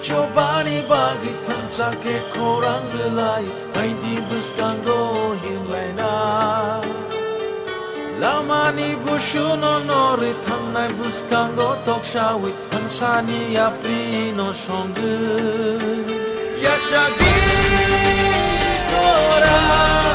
Chobani bagi tansa ke korang relai Hai di buskango himlaina Lamani bushuno nori tangnai buskango tokshawi Hansani aprino shongu Yachagi korang